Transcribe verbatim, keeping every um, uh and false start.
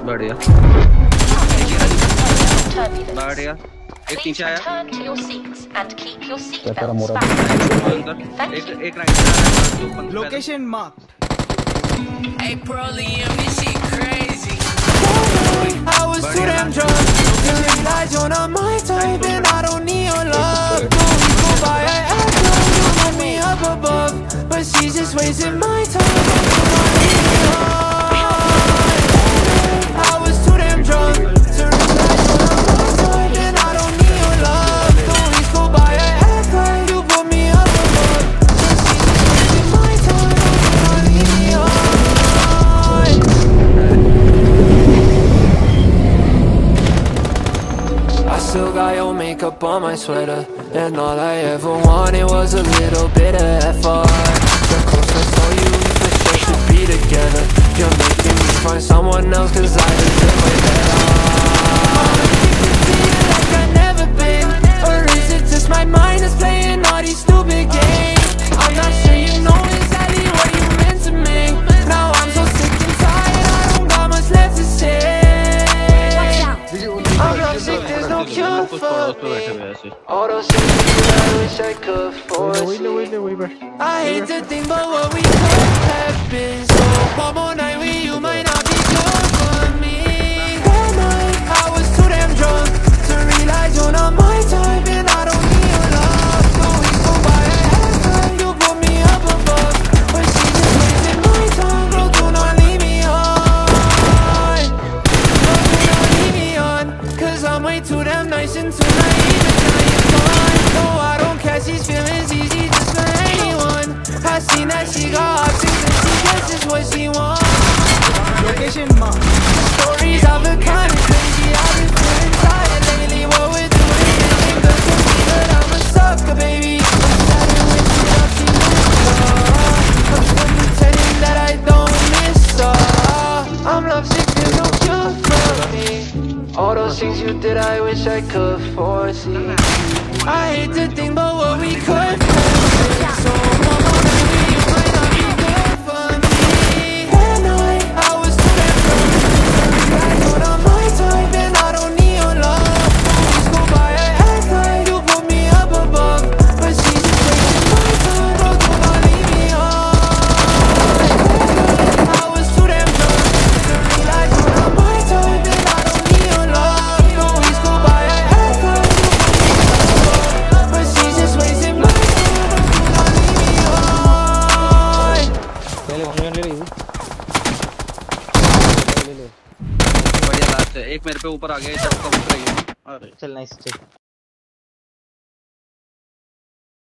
बढ़िया बढ़िया। एक नीचे आया। तेरा मोरा एक एक right. Location mark. Hey, Pearlium, this shit crazy. I was too damn drunk to realize you're not my type, and I don't need your love. Don't go by, I act like you put me up above, but she's just wasting my time. I was too damn drunk to realize you're not my type, and I don't need your love. Don't go by, I act like you put me up above, but she's just wasting my time. I still got your makeup on my sweater, and all I ever wanted was a little bit of effort. The closer I saw you, we for sure should be together. You're making me find someone else, cause I deserve way better. I'm addicted to you like I've never been, or is it just my mind that's playing all these stupid games? I'm not sure you know exactly what you meant to me. Now I'm so sick and tired, I don't got much left to say. I'm lovesick, there's no cure for me. All those things I wish I could foresee. I hate to think about what we could have been. So one more night with you might not be good for me. That night I was too damn drunk to realize you're not my type, and I don't need your love. So we go by, I act like you put me up above, but she just wasting my time. Girl, do not leave me on. Girl, do not leave me on, cause I'm way too damn nice and too naive, and now you're gone. No, I don't catch these feelings easy just for anyone. I seen that she got options and she gets just what she wants. Location mark. Stories of a kind of crazy, I've been feeling tired lately. What we're doing isn't good to me, but I'm a sucker, baby. I'm starting with you, I've seen this stuff. I'm still pretending that I don't miss her. I'm lovesick, there's no cure for me. All those things you did, I wish I could foresee. I hate to think about what we could have been. So one more night with you might not be good for me. That night I was too damn drunk to realize you're not my type, and I don't need your love. Always go by, I act like you put me up above, but she's just wasting my time. Bro, do not leave me on. I was too damn drunk to realize you're not my type, and I don't need your love. Always go by, I act like you put me up above, but she's just wasting my time. Bro, do not leave me on. बढ़िया last है। एक मेरे पे ऊपर आ गया, सब कम रही है। चल नाइस चल।